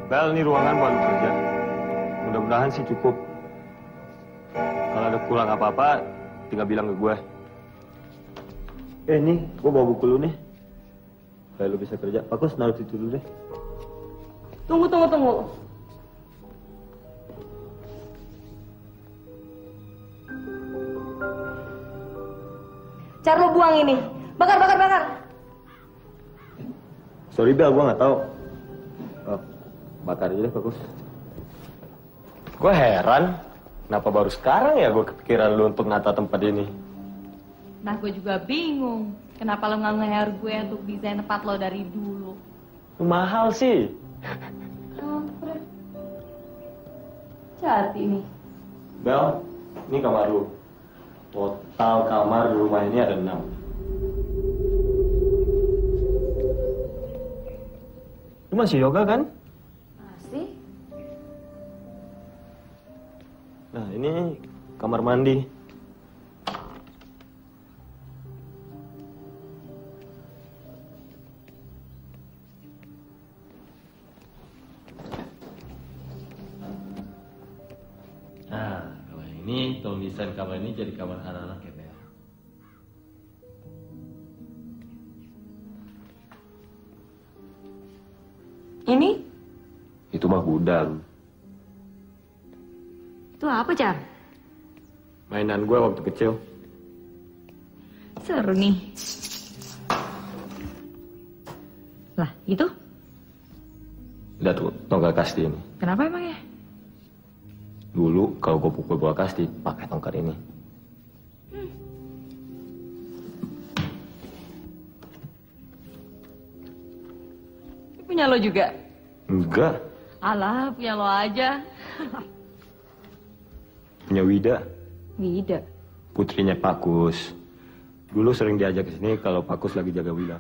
Bel, ini ruangan buat lu kerja. Mudah-mudahan sih cukup. Kalau ada kurang apa-apa, tinggal bilang ke gue. Ini, gue bawa buku lu nih. Supaya lu bisa kerja. Bagus, naruh situ dulu deh. Tunggu. Car, lu buang ini. Bakar. Sorry Bel, gue nggak tahu. Oh, bakar aja deh, bagus. Gue heran, kenapa baru sekarang ya gue kepikiran lu untuk nata tempat ini. Nah, gue juga bingung. Kenapa lo nggak nge-hire gue untuk desain tempat lo dari dulu? Mahal sih. Kampret. Jati nih. Bel, ini kamar lu. Total kamar di rumah ini ada 6. Lu masih yoga kan? Masih? Nah, ini kamar mandi. Nah, kalau ini tolong desain kamar ini jadi kamar anak-anak ya, Bel. Ini? Itu mah gudang. Itu apa, Car? Mainan gue waktu kecil. Seru nih. Lah, itu? Udah tuh, tongkat kasti ini. Kenapa emang ya? Dulu kalau gue pukul bola kasti, pakai tongkat ini. Ini punya lo juga? Enggak, Alah, punya lo aja. punya Wida. Wida. Putrinya Pakus. Dulu sering diajak ke sini kalau Pakus lagi jaga Wida.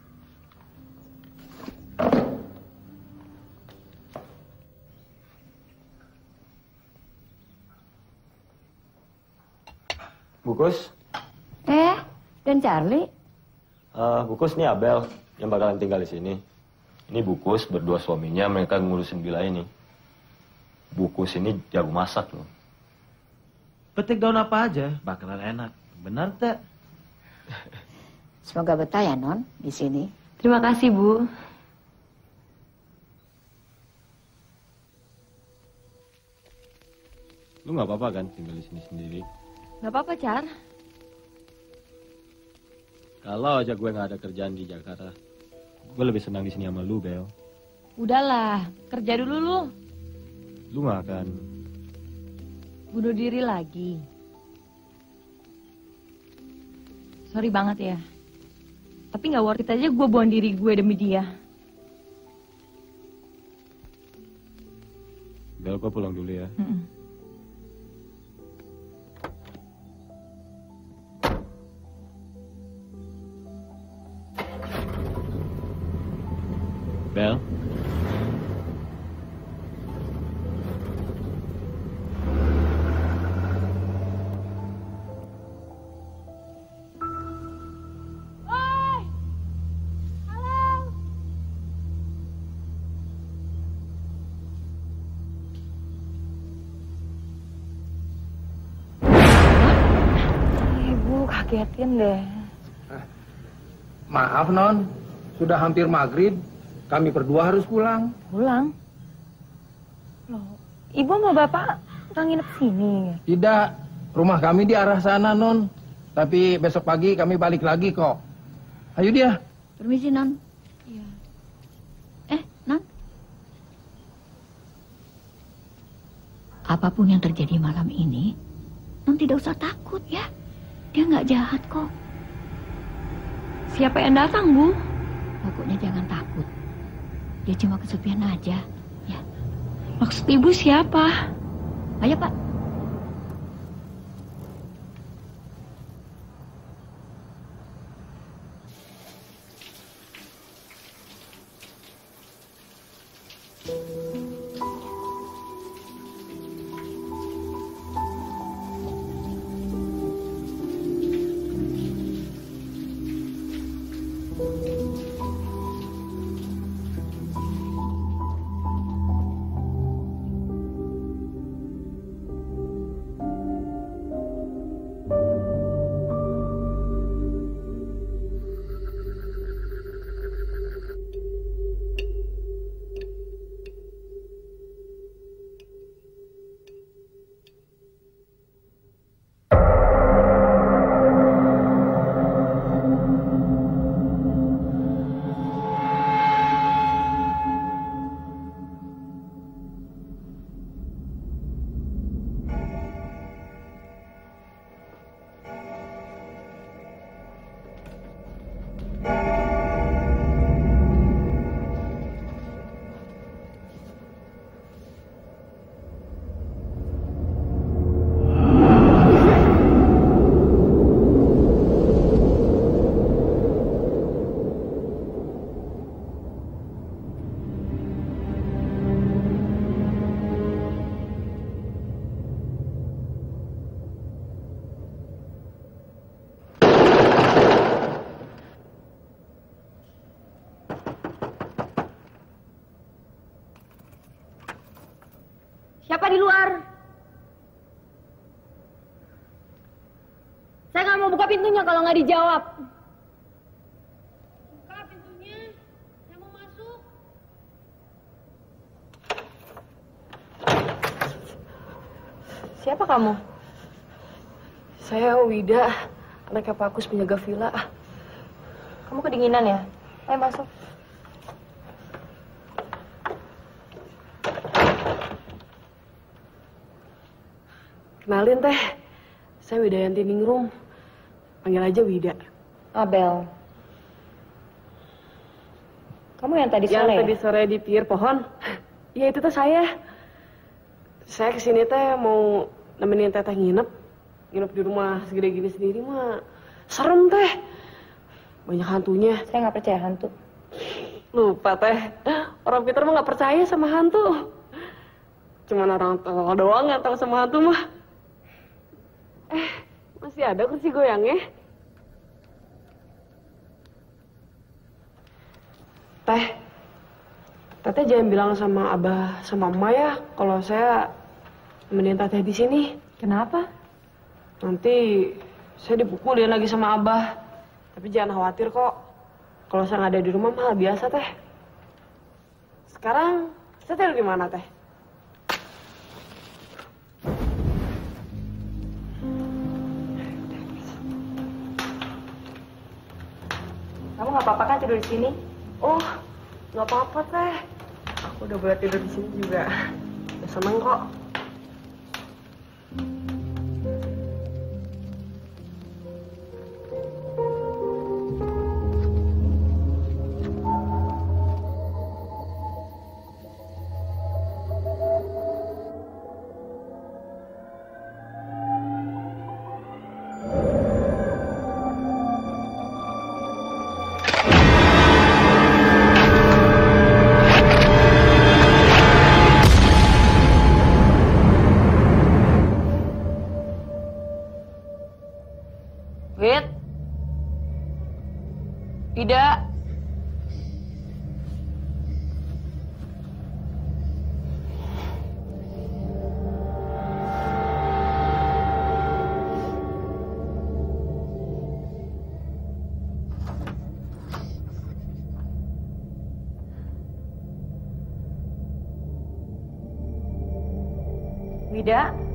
Bukus? Dan Charlie? Bukus ini Abel yang bakalan tinggal di sini. Ini Bukus berdua suaminya, mereka ngurusin villa ini. Bukus ini jago masak loh. Petik daun apa aja, bakalan enak. Benar tak? Semoga betah ya, Non, di sini. Terima kasih, Bu. Lu nggak apa-apa kan tinggal di sini sendiri? Gak apa-apa, Char. Kalau aja gue nggak ada kerjaan di Jakarta, gue lebih senang di sini sama lu, Bel. Udahlah, kerja dulu lu. Lu nggak akan. Bunuh diri lagi. Sorry banget ya. Tapi gak worth it aja gue buang diri gue demi dia. Bel, gue pulang dulu ya. Bel? Ibu kagetin deh. Maaf, Non. Sudah hampir maghrib. Kami berdua harus pulang. Pulang? Loh, ibu sama bapak udah nginep sini? Tidak. Rumah kami di arah sana, Non. Tapi besok pagi kami balik lagi kok. Ayo dia. Permisi, Non. Iya. Non. Apapun yang terjadi malam ini, Non tidak usah takut ya. Dia nggak jahat kok. Siapa yang datang, Bu? Pokoknya jangan takut. Dia cuma kesepian aja, ya. Maksud ibu siapa? Ayo, Pak. Siapa di luar? Saya nggak mau buka pintunya kalau nggak dijawab. Buka pintunya, saya mau masuk. Siapa kamu? Saya Wida, anaknya Pak Kus penjaga villa. Kamu kedinginan ya? Ayo masuk. Kenalin teh, saya Widayanti Ningrum. Panggil aja Wida. Abel. Kamu yang tadi sore? Yang tadi sore di pinggir pohon. Iya itu tuh saya. Saya kesini teh mau nemenin teteh nginep. Nginep di rumah segede gini sendiri mah serem teh. Banyak hantunya. Saya nggak percaya hantu. Lupa teh. Orang pintar mah nggak percaya sama hantu. Cuman orang tolol doang nggak tahu sama hantu mah. Masih ada kursi goyangnya. Teteh jangan bilang sama Abah sama Emak ya kalau saya nemenin Teteh di sini. Kenapa? Nanti saya dipukulin lagi sama Abah. Tapi jangan khawatir kok. Kalau saya nggak ada di rumah mah biasa teh. Sekarang saya tidur di mana teh? Kamu nggak apa-apa kan tidur di sini? Oh, nggak apa-apa teh. Aku udah boleh tidur di sini juga. Udah seneng kok. Wid? Tidak. Wida?